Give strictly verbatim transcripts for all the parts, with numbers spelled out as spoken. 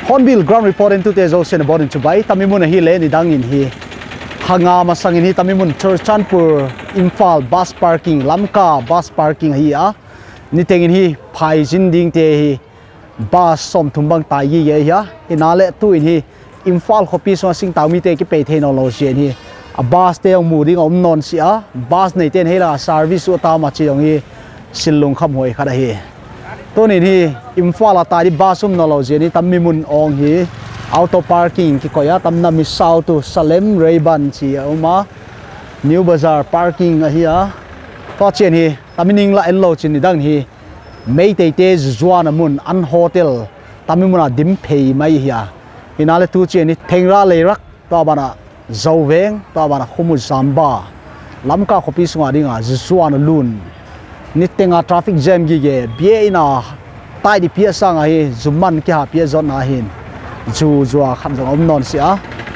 Hornbill ground report into te zo sen borin chubai tamimun hi le ni dangin hi hanga masangin hi tamimun Churchanpur Imphal bus parking lamka bus parking hi a ni tengin hi phai jin ding te hi bus som thumbang tai gi ye ya inale tu in hi Imphal khopi so sing taw mi te ki pe technology hi a bus te ong mu ding om non si a bus nei ten hela service u ta ma chi ong hi silung kham hoi khada hi to ni hi Imphal ta di bus um technology ni tamimun ong hi auto parking ki koya tamna mi south to Salem Rayban chi uma New Bazaar parking a hi a to chen hi tamining la en lo chin ni dang hi mei te te zuan amun an hotel tamimuna dim phei mai hi inale tu chen ni thengra leirak to bana zaweng to bana khumu zamba lamka khopi sunga dinga zuan lun ni tenga traffic jam gi ge bie ina tai di pia sang hi zuman ki ha pia zon na hin zu zua kham jong om non sia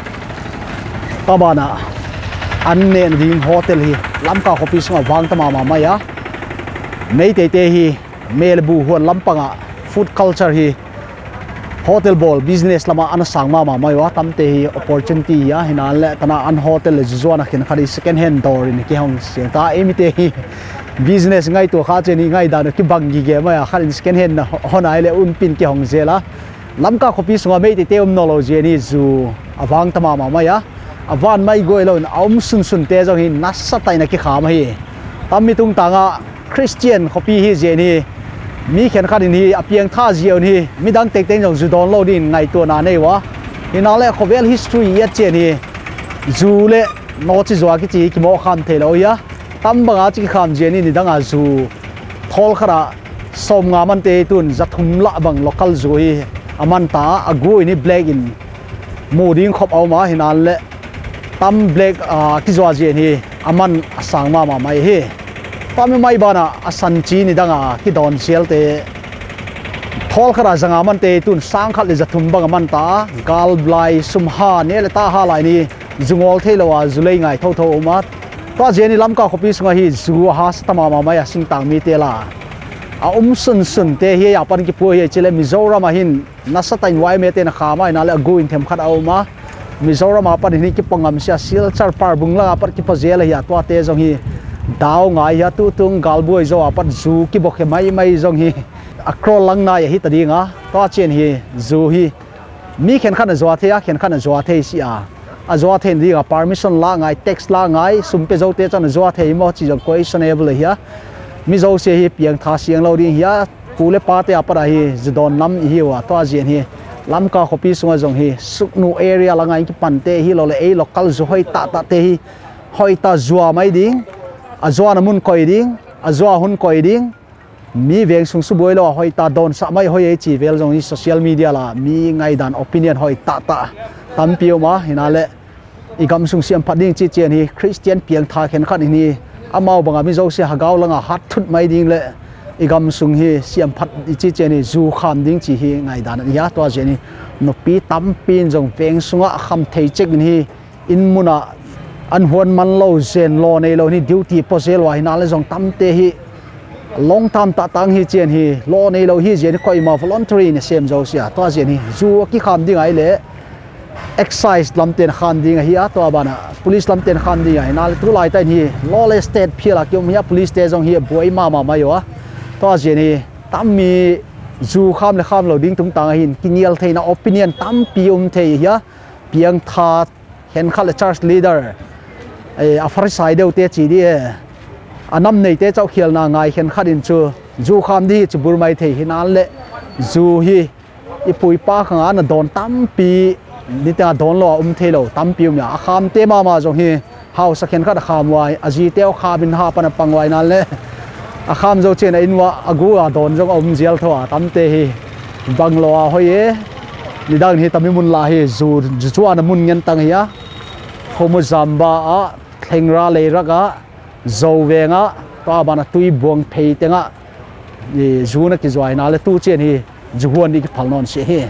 to bana an ne ding hotel hi lamka khopi sunga wang tama ma ma ya mei te te hi melbu huan lampanga food culture hi hotel ball business lama an sangma ma mai wa tamte hi opportunity ya hinal le tana an hotel zuana khin khari second hand door in ki hong se ta emite hi business ngai to kha cheni ngai da ki bangi ge ma kharin second hand honai le un pin ki hong zela lamka khopi sunga mei te te um knowledge ni zu awang tama ma ya awan mai goi lo aum sun sun te jong hi nasa tai na ki kham hi tammi tung tanga Christian khopi hi je ni mi khen kharin hi apiang tha jion hi midang tek teng jong zu don lo din ngai to na nei wa hinale khovel history ya chen hi zu le no chi zwa ki chi ki mo kham the lo ya tam banga chi kham je ni ni danga zu thol khara som nga man te tun zathum la bang local zu hi aman ta agu ni black in moding khop au ma hinale tam black ki zwa je ni aman asang ma ma mai hi pami mai bana asan chi ni danga ki don sel te thol khara zanga man te tun sang khat le zathum bang man ta gal blai sumha ne le ta ha lai ni zungol theilowa zulei ngai tho tho ma ta jeni lamka khopi sunga hi zu ha stama ma mai sing tang mi te la a um sun sun te hi ya pan ki pu hi chile Mizoram ma hin nasatain wai me te na kha mai na le go in them khat au ma Mizoram ma pan hi ki pangam sia silchar par bungla par ki pazela hi atwa te jong hi dao ngai ya tu tung galboi zo apat zu ki bokhe mai mai zong hi akro lang na ya hi tadi nga to chen hi zu hi mi khen khan zo the ya khen khan zo the si a a zo the ndi ga permission la ngai text la ngai sum pe zo te chan zo the mo chi jong questionable hi mi zo se hi piang tha siang lo ding hi pule pa te apara hi zidon nam hi wa to jen hi lamka khopi sunga jong hi suknu area la ngai ki pan te hi lo le e local zo hoi ta ta te hi hoi ta zuwa mai ding azwa namun koi ding azwa hun koi ding mi veng sung su boi lo hoi ta don sa mai hoi e chi vel jong social media la mi ngai dan opinion hoi ta ta tam piu ma hinale igam sung siam phat ding chi chen hi Christian piang tha khen khat ni amau banga mi zo se hagaw langa hat thut mai ding le igam sung hi siam phat chi chen ni zu kham ding chi hi ngai dan ya to jeni no pi tam pin jong veng sunga kham thei chek ni in muna an huan man lo zen lo nei lo ni duty posel wa hinal jong tam te hi long time ta tang hi chen hi lo nei lo hi jen koi ma voluntary ni sem zo sia to jen hi zu ki kham ding ai le exercise lam ten kham ding hi a to bana police lam ten kham ding ai nal tu lai tai ni lawless state phila kyom ya police te jong hi boi ma ma ma yo to jen hi tam mi zu kham le kham lo ding tung tang hin kinial theina opinion tam pium the ya piang tha hen khal church leader a farisai deu te chi di anam nei te chau khial na ngai khen kharin chu zu kham di chu bur mai thei hinal le zu hi ipui pa khanga na don tam pi ni ta don lo um thelo tam pi um ya kham te ma ma jong hi hau sa khen khat kham wai aji teo kha bin ha pan pangwai nal le a kham zo chen in wa agu a don jong um jel thawa tam te hi banglo a hoye ni dang hi tamimun la hi zu chuan mun ngen tang ya khomu zamba a thengra leiraga zowenga ta bana tui buang phei tenga ni zuna ki zwai na le tu chen hi juhon ni ki phalnon se hi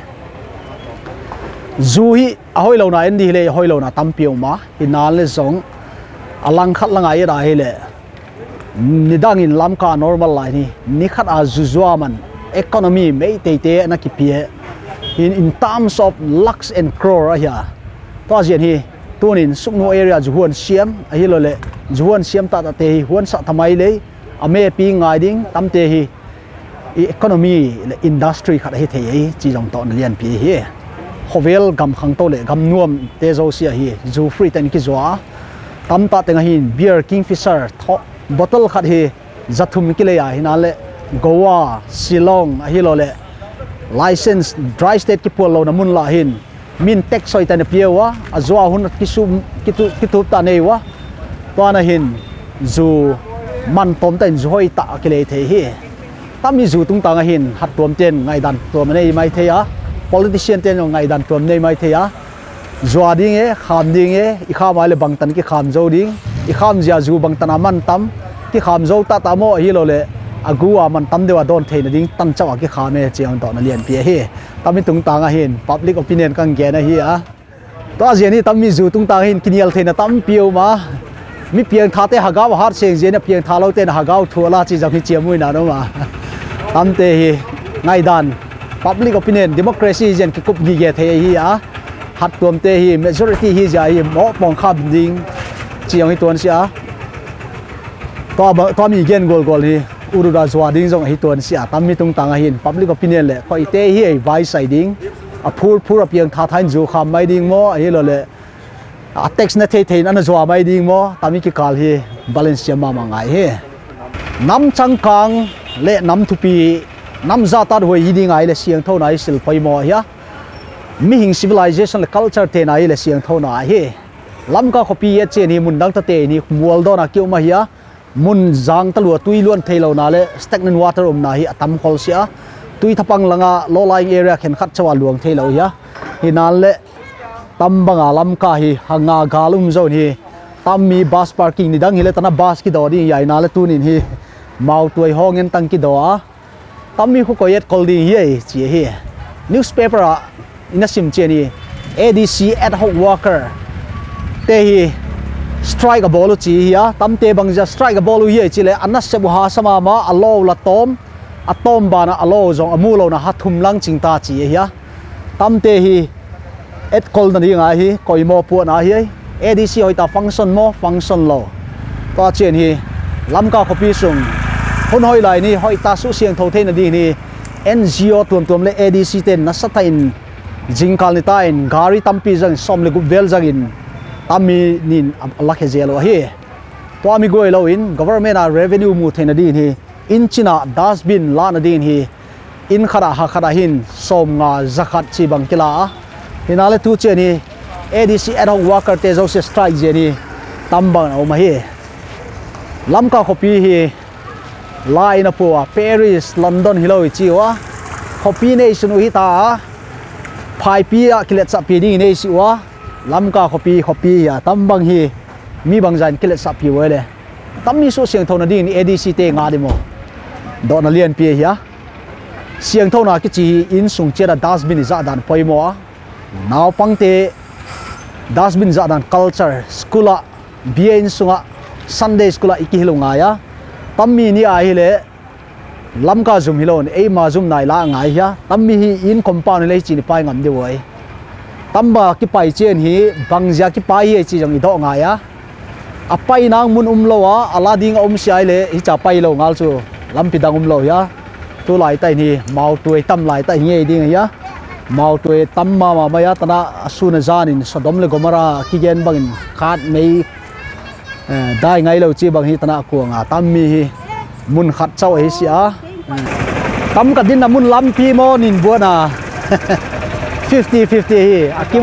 zu hi ahoi lo na en di le hoi lo na tampiu ma hinal le zong alang khat langai ra hi le nidang in lamka normal lai ni ni khat a zu zwa man economy mei te te na ki pie in in terms of lakhs and crore ahia to zian hi tunin sukno area juhuan siam ahi lo le juhuan siam ta ta te hi huan sa thamai le ame pi ngai ding tamte hi economy le industry khat hi thei chi jong to lian pi hi hovel gam khang to le gam nuam te zo sia hi zu free ten ki zwa tam ta tenga hin beer kingfisher tho bottle khat hi zathum ki le ya hina le goa silong ahi lo le license dry state ki pol lo na mun la hin min tek soi tan piawa azwa hun ki sum ki tu ki tu ta nei wa to na hin zu man tom ten zoi ta ki le the hi tam mi zu tung ta nga hin hat tom ten ngai dan tom nei mai the ya politician ten ngai dan tom nei mai the ya zwa ding e kham ding e i kha mai le bang tan ki kham zo ding i kham zia zu bang tan man tam ki kham zo ta ta mo hi lo le agua man tam dewa don thein ding tan chawa ki khame cheang to na lian pi he tami tung ta nga hin public opinion kang ge na hi a to aziani tami zu tung ta hin kinial thein tam piu ma mi piang tha te hagaw har seng je na piang tha lo te na hagaw thola chi jang hi chemui na no ma tam te hi ngai dan public opinion democracy jen ki kup gi ge the hi a hat tuam te hi majority hi ja hi mo pong kham ding chiang hi ton sia to to mi gen gol gol hi urura zwa ding jong hi ton sia tam mi tung tang hin public opinion le ko ite hi vai sai ding a phur phur a piang tha thain zu kham mai ding mo hi lo le a tax na the thein an zwa mai ding mo tami ki kal hi balance ma ma ngai he nam chang kang le nam thupi nam za tar hoi hi ding ai le siang tho nai sil pai mo ya mi hing civilization le culture te nai le siang tho na hi lam ka khopi ye chen hi mun dang ta te ni mual do na kiu ma hiya mun zang talua tui luan thailo na le stagnant water um na hi atam khol sia tui thapang langa low lying area khen khat chawa luang thailo ya hinal le tambanga lam ka hi hanga galum zone hi tammi bus parking ni dang hi le tana bus ki do di yai na le tunin hi mau tuai hongen tang ki do a tammi khu ko yet kol di hi chi hi newspaper a ina sim che ni A D C ad hoc worker te hi strike a bolu chi ya tamte bangja strike a bolu ye chile anas se bu ha sama ma alo la tom atom bana alo jong amulo na hathum lang chingta chi ya tamte hi et kol na ringa hi koimo pu na hi A D C hoita function mo function lo to chen hi lamka khopi sung hon hoi lai ni hoita su siang tho the na di ni N G O tum tum le A D C ten na satain jingkal ni ta in gari tampi jang som le gu bel jang in tami nin lakhe zelo hi to ami goi lo in government a revenue mu thena din hi in china dustbin la na din hi in khara ha khara hin som nga zakhat chi bang kila hinale tu che ni A D C ad hoc worker te zo se strike je ni tambang au ma hi lamka khopi hi line po Paris London hilo chi wa khopi nation hi ta phai pi a kilet sa pi ni nei si wa lamka khopi khopi ya tambang hi mi bangjan kilet sa pi wele tammi so siang thona din A D C te nga demo do na lian pi ya siang thona ki chi in sung che da dustbin za dan poimo naw pangte dustbin za dan culture skula bien sunga Sunday skula iki hilunga ya tammi ni a hi le lamka zum hilon e ma zum nai la ngai ya tammi hi in compound le chi ni pai ngam de woi tamba ki pai chen hi bangja ki pai hi chi jong i do nga ya apai nang mun umlo wa alading om siai le hi cha pai lo ngal chu lampi dang umlo ya tu lai tai ni mau tuai tam lai tai nge ding ya mau tuai tam ma ma ma ya tana asuna zanin sodom le gomara ki gen bangin khat mei dai ngai lo chi bang hi tana ko nga tammi hi mun khat chau hi sia tam ka din na mun lampi mo nin buana fifty fifty hi akim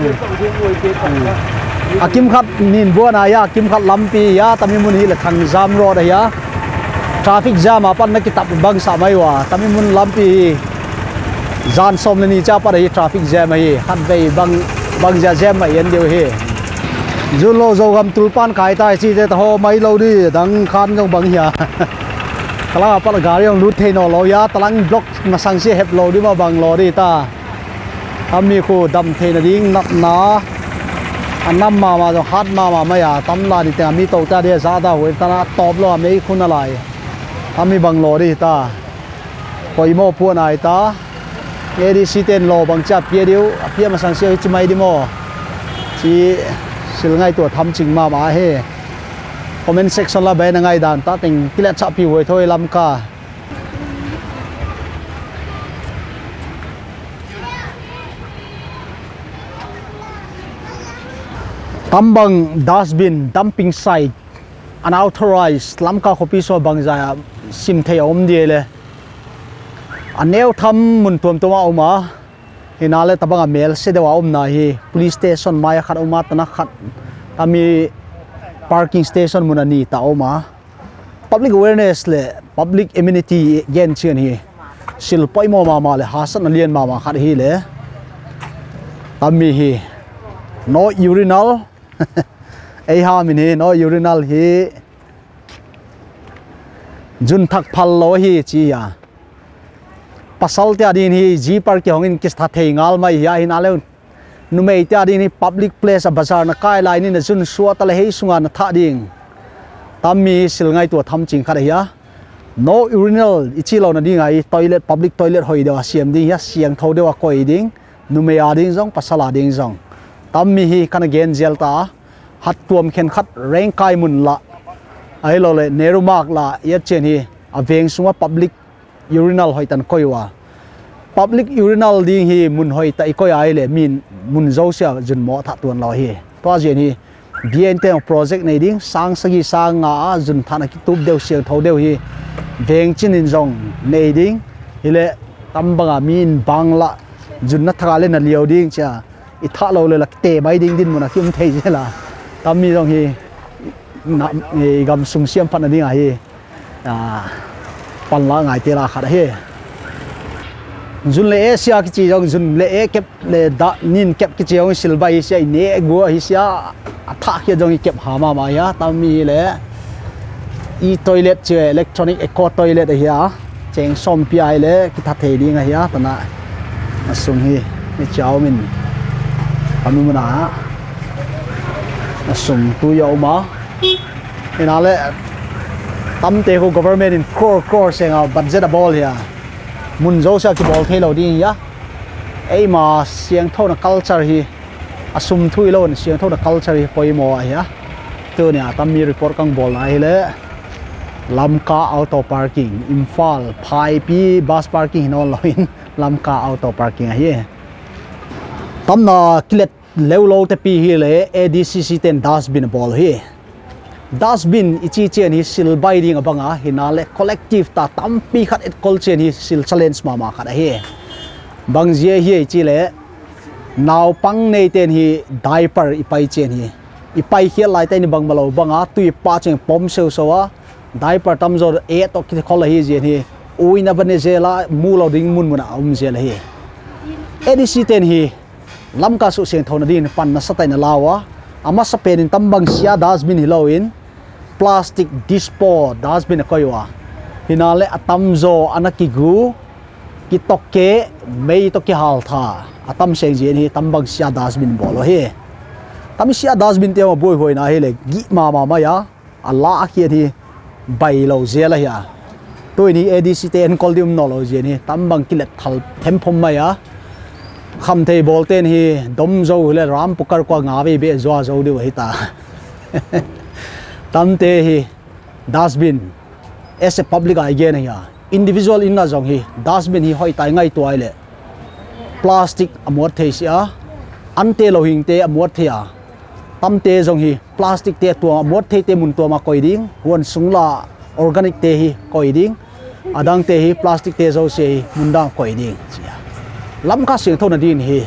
akim khat nin buana ya akim khat lampi ya tami mun hi la thang jam ro da ya traffic jam apan na kitap bang sa mai wa tami mun lampi jan som le ni cha pa hi traffic jam hi khat bei bang bang ja jam mai yen deu hi julo zo gam tulpan kai tai chi te ho mai lo di dang khan jong bang ya kala pa la gari ong lut the no lo ya talang block na sang si hep lo di ma bang lo di ta ami ko dam the na ding nap na anam ma ma jo hat ma ma ma ya tam la di te ami to ta de za da hoi ta na top lo me khun lai ami bang lo di ta koi mo pu nai ta e di si ten lo bang cha pia diu pia ma sang sia chi mai di mo chi sil ngai to tham ching ma ma he comment section la bai na ngai dan ta ting kilat cha pi hoi thoi lam ka tambang dustbin dumping site unauthorized lamka khopi so bangja sim thei om die le aneu tham mun tom toma oma hinale tabanga mel se dewa om na hi police station maya khat oma tana khat ami parking station munani ta oma public awareness le public amenity gen chen hi sil poimo ma ma le hasan alien ma ma khat hi le ami hi no urinal ei ha min hi no urinal hi jun thak phal lo hi chi ya pasal tia din hi ji par ki hongin kis tha thei ngal mai ya hin ale nu mei tia din hi public place a bazar na kai lai ni na jun suwa ta le hei sunga na tha ding tammi sil ngai tu tham ching kha ya no urinal ichi lo na ding ai toilet public toilet hoi da siam ding ya siang tho dewa koi ding nu mei a ding jong pasala ding jong tammi hi kana gen gel ta hat tuam khen khat reng kai mun la ai lo le neru mak la ya chen hi aveng sunga public urinal hoi tan koiwa public urinal ding hi mun hoi ta ikoi ai le min mun zo sia jun mo tha tuan lo hi to jen hi bnt project nei ding sang sagi sang nga jun thana ki tup deu siang tho deu hi veng chin in jong nei ding hile tambanga min bangla jun na thale na liao ding cha i tha lo le la te bai ding din mun a kim thei jela tammi jong hi na gam sung siam phan ding a hi à pan la ngai te la khat he jun le asia ki chi jong jun le e kep le da nin kep ki chi jong silbai sia ne go hi sia atha ki jong kep ha ma ma ya tammi le e toilet che electronic eco toilet hi ya cheng som pi ai le ki tha thei ding a hi ya tana asung hi ni chao min amu mana asung tu yo ma ina le tam te ko government in core core seng a budget a ball ya mun zo sa ki ball thelo ding ya ei ma siang thona culture hi asum thui lo siang thona culture hi poimo a ya tu nia tam mi report kang ball ai le lamka auto parking imphal phai pi bus parking no loin lamka auto parking hi tam na kilet lew lo te pi hi le adcc ten dustbin ball hi dustbin ichi chen hi sil bai ding abanga hinale collective ta tampi khat et kol chen hi sil challenge ma ma khat hi bang je hi chi le naw pang nei ten hi diaper ipai chen hi ipai hial lai tai ni bang malo banga tui pa cheng pom seu sowa diaper tam zo e to ki khol hi je hi uina bane zela mu lo ding mun mun um zela hi adc ten hi lamka su seng thona din pan na satai na lawa ama sa pen in tambang sia dustbin hiloin plastic dispo dustbin koiwa hinale atamzo anaki gu kitokke mei to ki hal tha atam seng je ni tambang sia dustbin bolo he tam sia dustbin te ma boy hoi na he le gi ma ma ma ya allah akhi thi bai lo zela ya toi ni adc te en koldium no lo je ni tambang kilet thal them phom ma ya kham thei bol ten hi dom zo le ram pukar kwa nga ve be zo zo de hi ta tam te hi dustbin as a public again ya individual in na jong hi dustbin hi hoi tai ngai toai le plastic amot thei sia ante lo hing te amot thia tam te jong hi plastic te to amot thei te mun to ma koi ding won sungla organic te hi koi ding adang te hi plastic te zo se mundang koi ding chia lamka sing thona din hi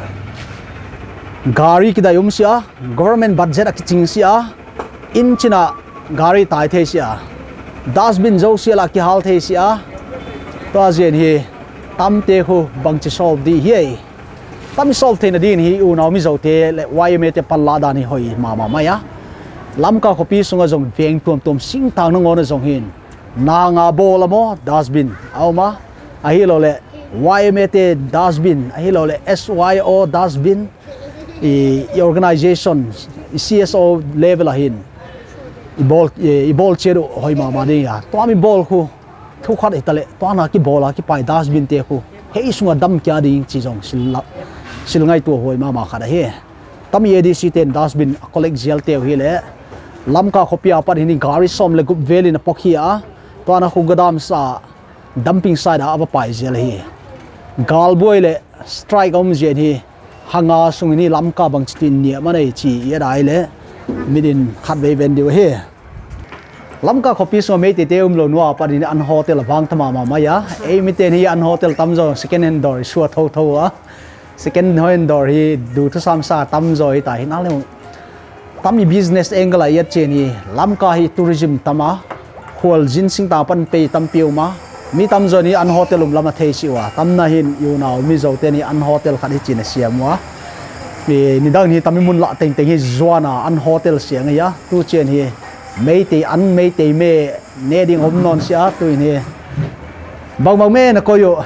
gari ki da yum sia government budget a kiching sia in china gari tai the sia dustbin zo sia la ki hal the sia to jen hi tam te khu bang chi solve di hi tam solve the na din hi u naw mi zo te le wai me te palla da ni hoi ma ma ma ya lamka khopi sunga jong veng tum tum sing tang na ngona jong hin na nga bola mo dustbin auma a hi lo le Y M A T dustbin ahilo le S Y O dustbin i organization i C S O level ahin i bol i bol cheru hoi ma ma de ya to ami bol khu thu khat itale to na ki bola ki pai dustbin te khu hei sunga dam kya ding chi jong sil sil ngai tu hoi ma ma khada he tami edi si ten dustbin collect gel te hi le lamka khopia par hini gari som le gup veli na pokhia to na khu gadam sa dumping side ava pai gel hi gal boy le strike om je hi hanga sung ni lamka bang chitin ni ma nei chi ya dai le midin khat ve ven diu he lamka khopi so me te te um lo nuwa par ni an hotel wang thama ma ma ya e mi te ni an hotel tam zo second hand door shu tho tho a second hand door hi du thu sam sa tam zo hi ta hi na le tami business angle ai che ni lamka hi tourism tama khol jin sing ta pan pe tam piu ma mi tam zo ni an hotel um lama thei si wa tam na hin yu naw mi zo te ni an hotel khat hi chin siam wa mi ni dang ni tami mun la teng teng hi zwana an hotel siang ya tu chen hi mấy tỷ ăn mấy tỷ mẹ nè đi hôm non xia tụi nè bằng bằng mẹ nó coi yo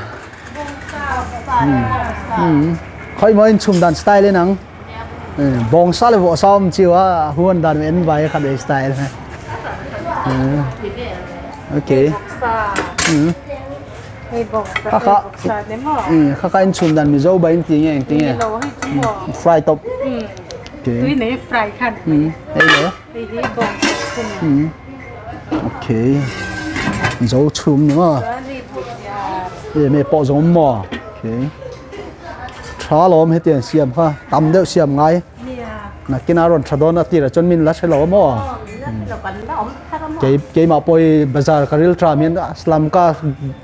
khơi mới chum đàn style lên nắng bong sao lại vợ sao không chịu á huân đàn mẹ vài cái đấy style này ok khá khá khá khá anh chum đàn mình dâu bảy tiếng nghe tiếng nghe fry top tuy này fry khăn đây nữa ok dấu chum nữa để mẹ bỏ giống mò ok trả lom hết tiền xiêm ha tầm đeo xiêm ngay là cái nào rồi trả đó là tiền là chân mình lát sẽ lom mò cái cái mà bôi bazar karil tra miền Islam ka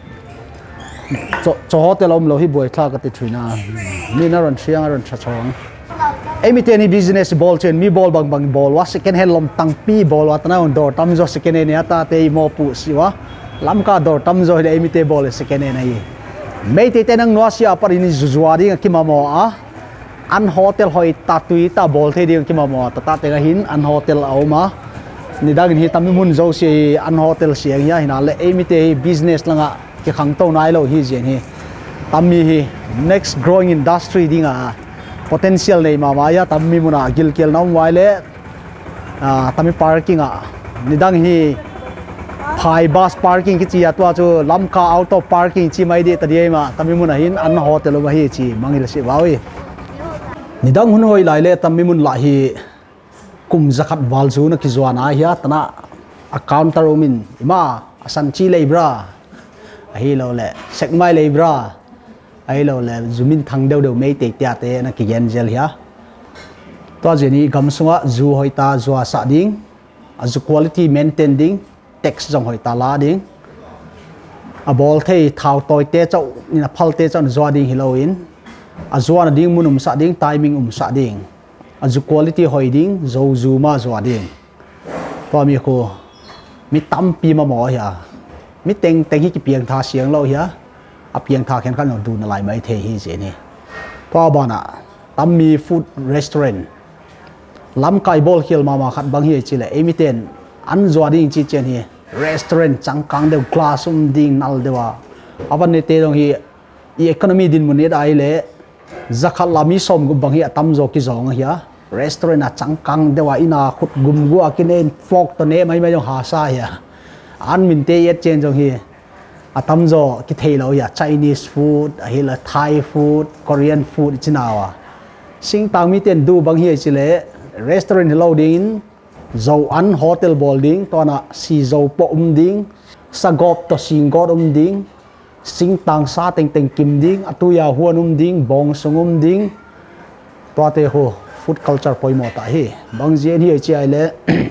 cho cho hotel om lo hi bôi thla cái chuyện na mình nó rồi xiang rồi trả chong em mi tên business ball chen mi ball bang bang ball wa second hand lom tang pi ball wa tana on door tam zo second hand ya ta te mo pu siwa lam ka door tam zo de mi te ball second hand ai mei te tenang no sia par ini zuzuari ki ma mo a an hotel hoi ta tui ta ball the ding ki ma mo ta ta te ga hin an hotel au ma ni dang hi tam mun zo si an hotel siang ya hina le em mi te business langa ki khang to nai lo hi jen hi tam mi hi next growing industry dinga potential nei mama ya tammi muna gil kel nam waile a tammi parking a nidang hi phai bus parking ki chi atwa chu lamka out of parking chi mai de tadi ma tammi muna hin an hotel ma hi chi mangil se wawi nidang hun hoi lai le tammi mun la hi kum zakat wal zu na ki zwana hi tana account taromin ima asan chi leibra hi lo le sek mai leibra ai lo le zumin thang deu deu mei te tia te na ki gen gel ya to jeni gam sunga zu hoita zwa sa ding azu quality maintain ding tax jong hoita la ding a bol thei thau toy te chau ni na phal te chau zwa ding hiloin azwa na ding munum sa ding timing um sa ding azu quality hoi ding zo zu ma zwa ding to mi ko mi tam pi ma mo ya mi teng teng hi ki piang tha siang lo ya a piang tha khen kan du na lai mai the hi je ni to bana tammi food restaurant lam kai bol khil mama khat bang hi chile emiten an zwa ding chi chen hi restaurant changkang de classroom ding nal dewa awan ne te dong hi e economy din mun ne dai le zakhat lami som gu bang hi atam zo ki zong hi restaurant a changkang dewa ina khut gum gu akinen fok to ne mai mai jong ha sa ya an min te yet chen jong hi atam zo ki thei lo ya Chinese food a hi la Thai food Korean food chinawa sing tang mi ten du bang hi chile restaurant hello ding zo an hotel building to na si zo po um ding sagop to singot um ding sing tang sa teng teng kim ding atuya huan um ding bong sungum ding to te ho food culture poi mo ta hi bang jen hi chi ai le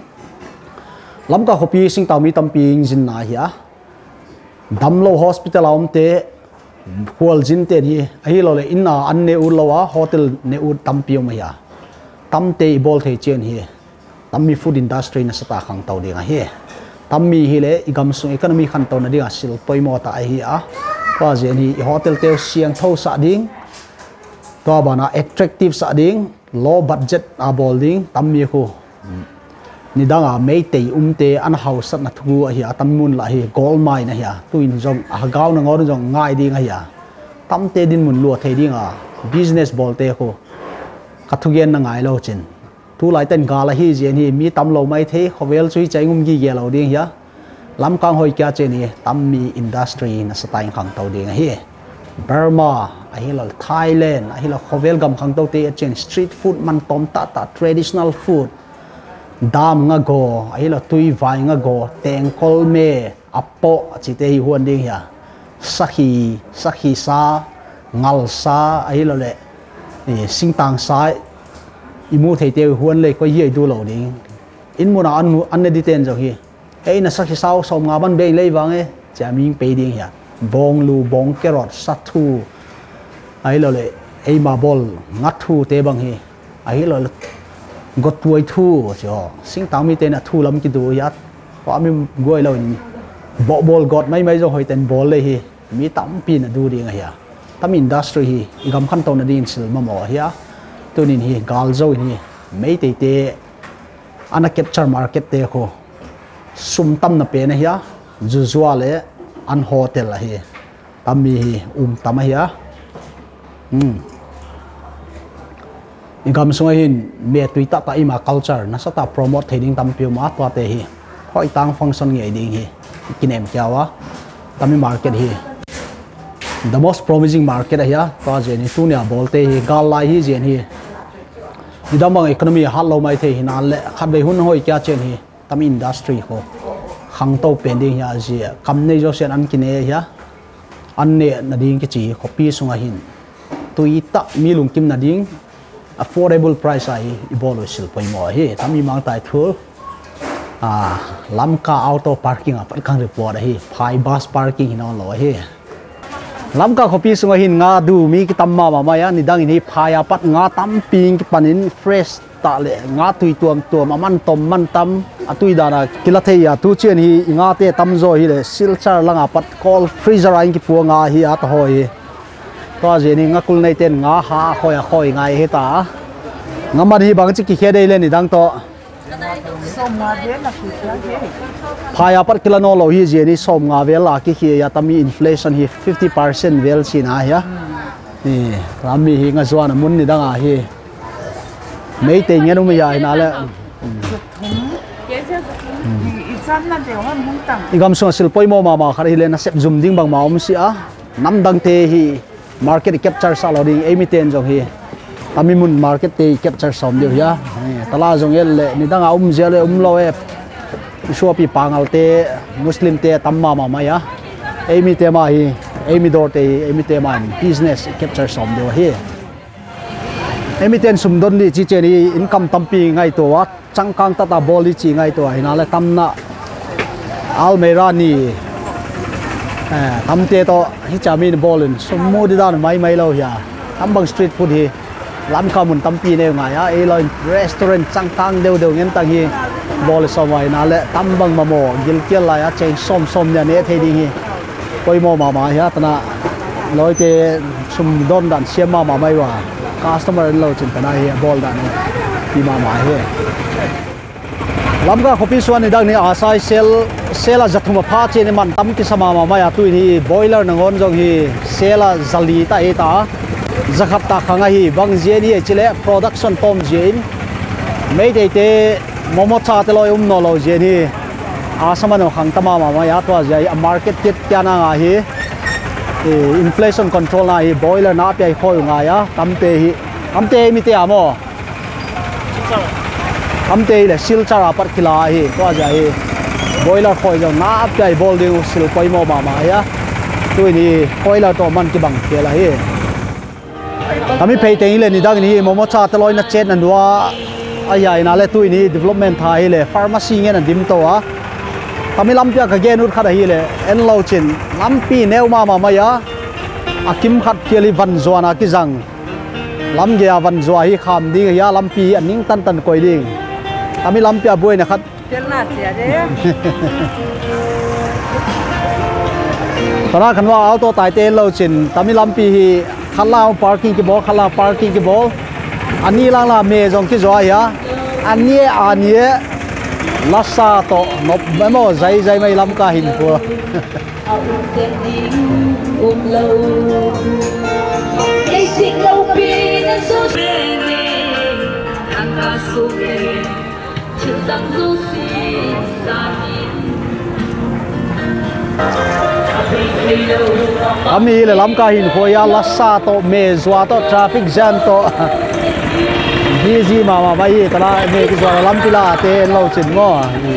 lam ka khopi sing taw mi tamping jin na hi a damlo hospital aum te hual jin te hi ahi lo le inna an ne u lowa hotel ne u tampiu ma ya tam te bol the chen hi tammi food industry na sata khang taw dinga hi tammi hi le igam su economy khan taw na dinga sil poi mo ta hi a pa jen hi hotel te siang tho sa ding to bana attractive sa ding low budget a building tammi ko nidanga mei te umte an house na thu hi atamun la hi gold mine na hi tuin jong a gaw na ngor jong ngai ding hi tamte din mun lu thei ding a business bolte ko kathugen na ngai lo chin tu lai ten ga la hi jen hi mi tam lo mai the khovel chui chai ngum gi ge lo ding hi lam kang hoi kya chen hi tammi industry na satain khang tau ding hi Burma ahi lo Thailand ahi lo khovel gam khang to te chen street food man tom ta ta traditional food dam nga go ahi lo tui vai nga go teng kol me apo chi te hi huan ding ya sakhi sakhi sa ngal sa ahi lo le ni sing tang sa imu thei te huan le ko hi du lo ding in mu na an an ne diten jo hi ei na sakhi sao som nga ban be le wang e chaming pe ding ya bong lu bong carrot sathu ai lo le ei ma bol ngathu te bang hi ai lo got tuai thu cho sing tang mi te na thu lam ki du ya pa mi goi lo ni bo bol got mai mai jo hoi ten bol le hi mi tam pi na du ding ya tam industry hi gam khan to na din sil ma mo ya tunin hi gal zo ni mei te te ana capture market te ko sum tam na pe na ya zu zwa le an hotel la hi tammi hi um tam hi um ingam sunga hin me tuita ta ima culture na sa ta promote thading tam piu ma to te hi hoi tang function nge ding hi kinem kyawa tammi market hi the most promising market hi to je ni tu nya bolte hi gal lai hi jen hi idamang economy hal lo mai the hi na le khat be hun hoi kya chen hi tam industry ho khang to pending ya ji kam nei jo sen an kine ya an ne na ding ki chi copy sunga hin tuita mi lung kim na ding affordable price ai ibolo sil poi mo hi tami mang tai thu à lamka auto parking a pat khang report hi phai bus parking hin on lo hi lamka copy sunga hin nga du mi ki tamma ma ma ya ni dang ni phaya pat nga tam ping ki panin fresh ta le nga tui tuam tuam aman tom man tam atui dana kilathei ya tu chen hi nga te tam zo hi le silchar langa pat call freezer ain ki pu nga hi at hoi to je ni nga kul nei ten nga ha khoi a khoi ngai he ta nga mar hi bang chi ki khe dei le ni dang to som nga ve la ki la ve phaya pat kilano lo hi je ni som nga ve la ki hi ya tami inflation hi fifty percent vel chi na ya ni rami hi nga zwana mun ni dang a hi mấy tiền nghe đúng bây giờ nào là gam so sil poi mo mama khari le na sep zoom ding bang maum si a nam dang te hi market capture sa lo ding emiten jong hi tami mun market te capture som dio ya tala jong el le ni dang a um je le um lo e shuo pi pangal te muslim te tamma mama ya emite ma hi emidor te emite man business capture som dio hi emiten sumdon li chi cheni income tampi ngai to wa changkang tata boli chi ngai to hina le tamna almera ni eh tamte to hi chamin bolin sumu di dan mai mai lo ya tambang street food hi lam ka mun tampi ne ngai ya e lo restaurant changkang deu deu ngen tang hi bol so mai na le tambang mamo gil kel la ya chen som som ya ne the ding hi koi mo ma ma ya tana loi te sumdon dan siama ma mai wa customer lo chin kana hi bol dan ti ma ma he lamga khopi suan ni dang ni asai sel sela jathuma pha che ni man tam ki sama ma ma ya tu hi boiler na ngon jong hi sela zali ta e ta zakhat ta khanga hi bang je ni chile production tom jein mei de te momo cha te loi um no lo je ni asama no khang tama ma ma ya to ja market ket kya na nga hi inflation control na hi boiler na pai khoi nga ya tamte hi amte mi te amo amte le silchara par kila hi to ja hi boiler khoi jo na pai bol ding sil poi mo ma ma ya tu ni boiler to man ki bang ke la hi tami pei te le ni dang ni momo cha te loi na chen an wa ai na le tu ni development tha hi le pharmacy nge na dim to a tami lampia ka genut khada hi le en lo chin lampi neu ma ma ma ya akim khat keli van zwana ki jang lam ge van zwa hi kham ding ya lampi aning tan tan koi ding tami lampia boi na khat tel na tia de tara khanwa auto tai te lo chin tami lampi hi khala parking ki bol khala parking ki bol ani lang la me jong ki zwa ya ani ani lasa to nop mo zai zai mai lam ka hin ko ami le lam ka hin khoya lassa to me zwa to traffic jam to busy ma ma bai tala me ki zwa lam pila te lo chin mo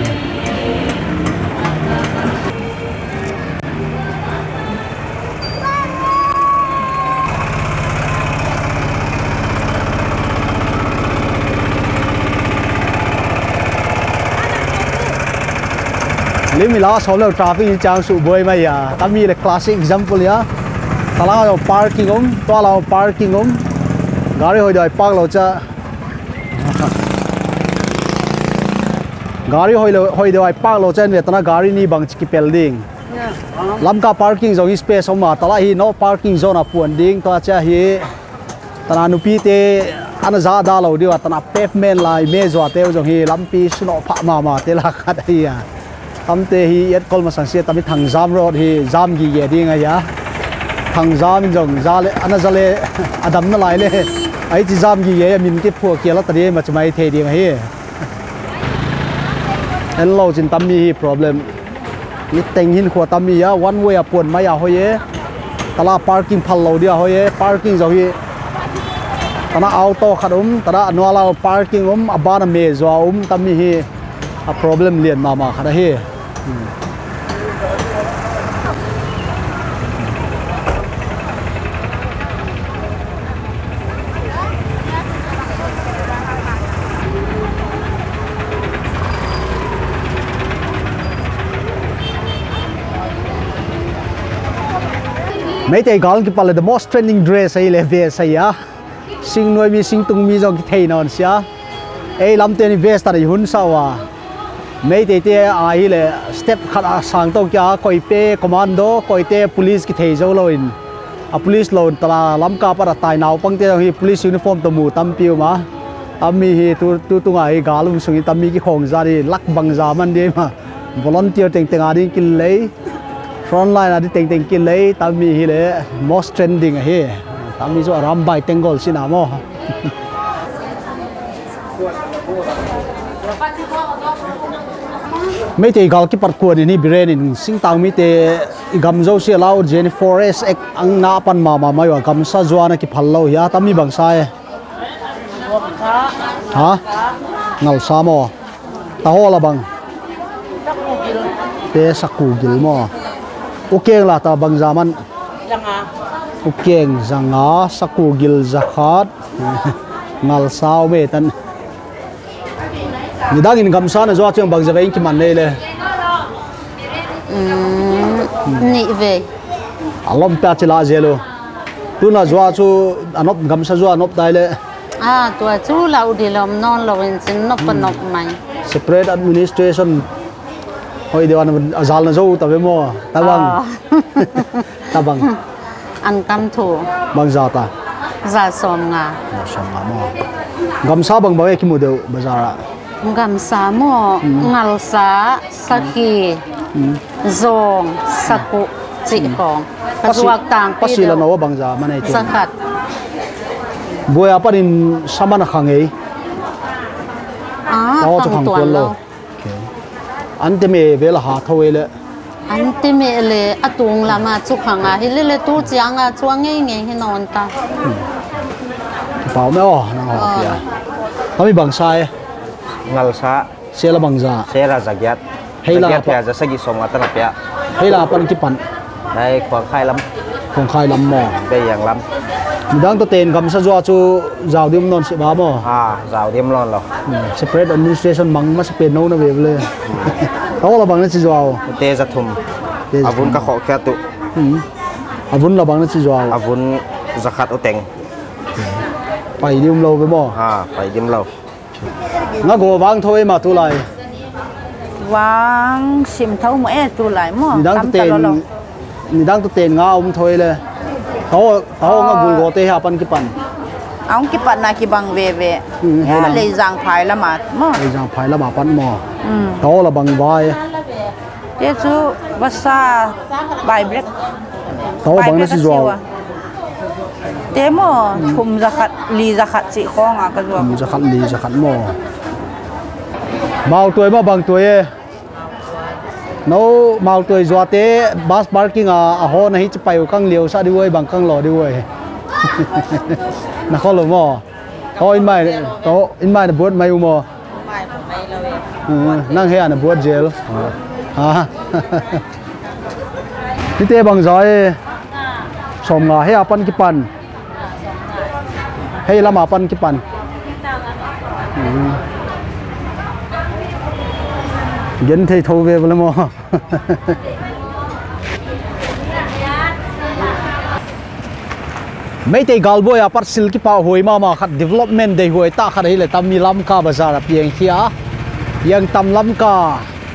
Limi la solo traffic chang su boy mai ya kami le classic example ya tala lo parking om to la parking om gari hoi dai park lo cha gari hoi lo hoi dai park lo cha ne tana gari ni bang chi building lam ka parking zone space om ma tala hi no parking zone a puan ding to cha hi tana nu pi te ana za da lo diwa tana pavement lai me zo te zo hi lam pi suno pha ma ma te la khat hi ya tắm tê hi yết col mà sáng sớm tắm thằng giam rồi thì giam gì vậy đi ngay ya thằng giam mình dùng ra lệ anh ra lệ adam nó lại lệ ấy chỉ giam gì vậy mình cái phù kia là tadi mà chúng mày thấy đi ngay anh lâu trên tắm mi problem ít tình hình của tắm mi ya one way à buồn mấy à thôi ye tala parking phal lâu đi à thôi ye parking rồi tana auto khát um tana nuala parking um abana me zo um tắm mi hi a problem liền mà mà khát hi mấy tay gal cái pala the most trending dress ấy là về say á sing nuôi mi sing tung mi dòng cái thầy non xia ấy làm tên vest ta đi hun sao à mấy tay tay ai là step khát sang tàu kia coi pe commando coi te police cái thầy dâu lôi à police lôi ta làm cả para tai nào băng te hi police uniform tàu mù tam piu mà tam mi hi tu tu tu ngai gal um sung tam mi cái khong ra đi lắc băng ra man đi mà volunteer teng teng đi kin lấy frontline adi teng teng kin lấy tam mi hi le most trending hi tam mi zo ram bai tengol sinamo mấy tay gal ki par ko ni brain in sing tang mi te gam zo se lau gen forest ek ang na pan ma ma mai wa gam sa zuana ki phallo ya tam mi bang sai ha ngal sa mo ta ho la bang te saku gil mo ukeng la ta bang zaman ukeng zanga saku gil zakhat ngal sao me tan ni dangin gamsa na zo chung bang zavein ki man le le ni ve alom pa chila zelo tu na zo chu anop gamsa zo anop dai le à tua chu lau di lom non lo in sin no pa nok mai separate administration hoi dewan azal na zo ta ve mo ta bang ta bang an kam thu bang za ta za som nga som nga mo gamsa bang ba ki model bazara gam sa mo ngal sa saki zong saku chi khong kasuak tang pasila no bang za manai tu sakat boya parin samana khange à to cho khang tuan lo ante me vela ha thoi le ante me le atung lama chu khanga hi le le tu chianga chuang nge nge hi non ta pau me o na ho pia kami bang sai ngal sa sela bang za sera zagyat Hei la zagyat pa- ya za sagi som atan pya hela pan ki pan dai khwang khai lam khong khai lam mo be yang lam midang to ten gam sa zo chu zaw dim non se ba mo à rào đêm lon lo separate administration mang ma se pe no na ve le to la bang na chi zo te za thum avun ka kho kya tu avun la bang na chi zo avun zakat uteng pai dim lo ve mo ha pai dim lo nga go wang thoi ma tu lai Vang sim thâu mà e tu lại mo. midang to ten midang to ten nga um thoi le to to nga gul go te ha pan ki pan Ông cái bạn này cái bằng về về. Ừ, hay Ya là- lấy giang phải là mà mo. ai jang phai la ma pan mo Ừ. to la bang vai Thế chú basa bài break. to bang na chi zo Thế mo thum zakat li zakat si khong à cái ruộng. mu za khat li za khat mo mau tuai ma bang tuai e no mau tuổi doa te bus parking à à ho này chỉ phải căng liều sa đi quay bằng căng lò đi quay na khó lắm mò thôi in mai to in mai là buốt mai mò năng hè là buốt gel à đi te bằng giỏi sòng ngà hay apan kipan hay lama apan kipan dân thì thâu về với mò mấy tay gal boy apart silki pa hoi ma ma khat development dei hoi ta khat hele tam mi lam ka bazar piang khia yang tam lam ka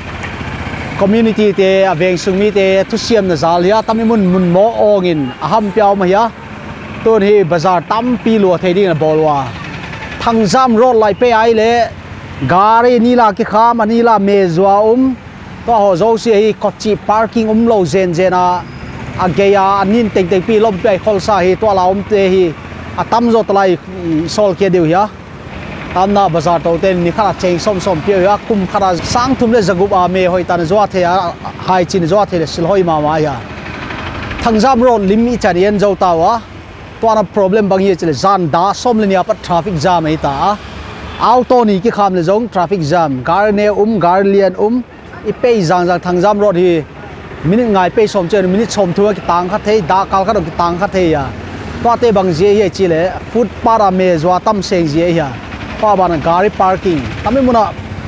community te aveng sumi te thu siam na zal ya tam mun mun mo ongin aham piao ma ya ton hi bazar tam pi lo thei ding na bolwa thang jam road lai pe ai le gari nila ki kham anila mezwa um to ho zo si hi kochi parking um lo zen zena ageya anin teng teng pi lom pe khol sa hi to la um te hi atam zo tlai sol ke deu ya tamna bazar to ten ni khala cheng som som pe ya kum khara sang thum le zagup a me hoi tan zo the ya hai chin zo the le sil hoi ma ma ya thangjam road limi charian zo ta wa to na problem bang hi chele zan da som le ni apa traffic jam ai ta auto ni ki kham le zong traffic jam gar ne um gar lian um i pe jang jang thangjam road hi minute ngai pe som chen minute som thua ki tang kha thei da kal kha ki tang kha thei ya to te bang je ye chi le food para me zwa tam seng je ya pa ban gari parking tami muna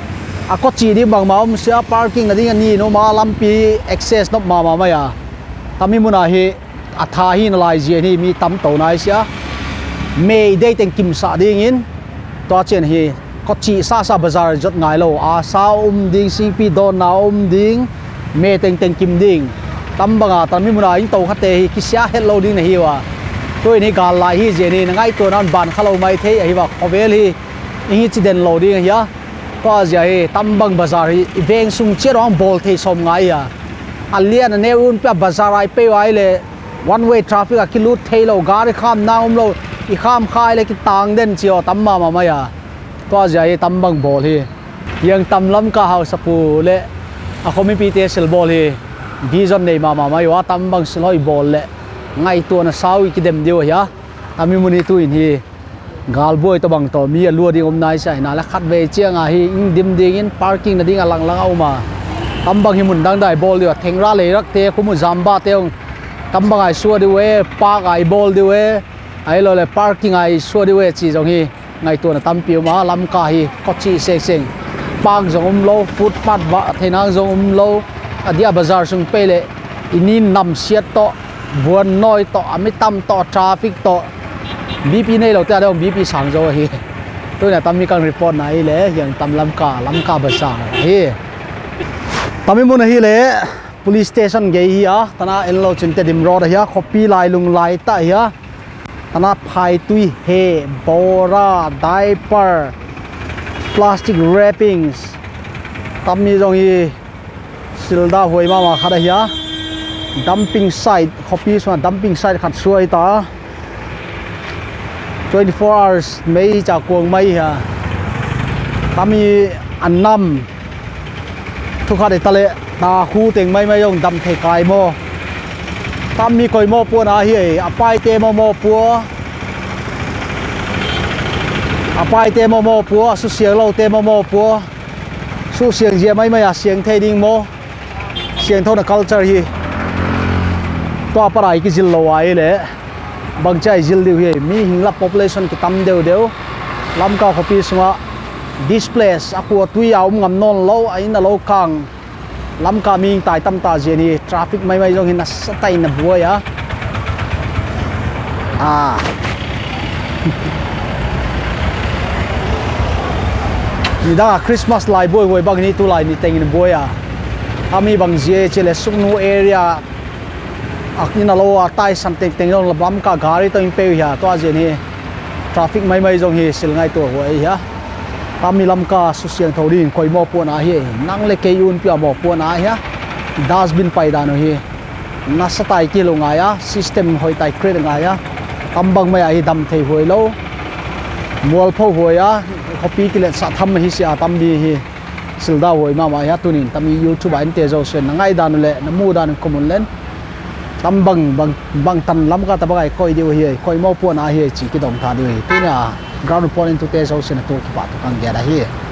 a ko chi di bang ma um sia parking na ding ni no ma lampi access no ma ma ma ya tami muna hi a tha hi na lai je ni mi tam to nai sia me dei teng kim sa ding in to chen hi ko chi sa sa bazar jot ngai lo a sa um ding cp don na um ding me teng teng kim ding tam banga tam mi muna in to khate hi kisya hello ding na hi wa toi ni gal lai hi je ni ngai to nan ban khalo mai thei hi wa khovel hi ingi chi den lo ding ya ko ja hi tam bang bazar hi veng sung che rong bol thei som ngai ya alian ne un pa bazar ai pe wai le one way traffic a kilut thei lo gari kham na um lo i kham khai le ki tang den chio tam ma ma ma ya ko ja hi tam bang bol hi yang tam lam ka hau sapu le a khomi pi te sel bol hi vision nei ma ma ma yo tam bang sloi bol le ngai to na sau ki dem dio ya ami muni tu in hi gal boy to bang to mi lu ding om nai sai na la khat ve chiang a hi ing dim ding in parking na ding alang lang au ma tam bang hi mun dang dai bol dio thengra le rak te khu mu zamba te tam bang ai suwa di we park ai bol di we ai lo le parking ai suwa di we chi jong hi ngai to na tam piu ma lam ka hi ko chi seng seng park jong um lo footpath ba thenang jong um lo adia bazar sung pele inin nam siat to buan noi to amitam to traffic to bp nei lo ta dong bp sang zo hi tôi là tam mi kang report nai le yang tam lam ka lam ka bazar hi tam mi mun hi le police station ge hi a tana enlo chinte dim road hi a copy lai lung lai ta hi a tana phai tui he bora diaper plastic wrappings tam mi jong hi silda hoi ma ma khada hi a dumping site copy so dumping site khat suai ta twenty-four hours mai cha kuang mai ha kami annam thu kha de tale ta khu teng mai mai yong dam thei kai mo kami koi mo pu na hi apai te mo mo pu apai te mo mo pu su siang lo te mo mo pu su siang je mai mai a siang thei ding mo siang thona culture hi to parai ki jil lo ai le bang chai jil diu hi mi hingla population ki tam deu deu lam ka khopi sunga displace aku tui yaum ngam non lo aina lo kang lam ka ming tai tam ta je ni traffic mai mai jong hin na satai na buaya à ni da Christmas lai boy boy bang ni tu lai ni teng ni buaya ami bang je chele sungnu area akni na lo tai san teng teng long lam ka gari to impe ya to je ni traffic mai mai jong hi sil ngai to ho ai ya kami lam ka su siang thorin koi mo pu na hi nang le ke yun pia mo pu na ya dustbin pai da no hi na satai ki lo nga ya system hoi tai create nga ya tambang mai ai dam thei hoi lo mol pho hoi ya copy ki le sa tham hi sia tam bi hi silda hoi ma ma ya tunin tami YouTube in te zo sen ngai dan le na mu dan common len tam bang bang bang tan lam ka ta bagai koi diu hi koi mo pu na hi chi ki dom tha diu hi tina ground point to te zo sen to ki pa to kang ge da hi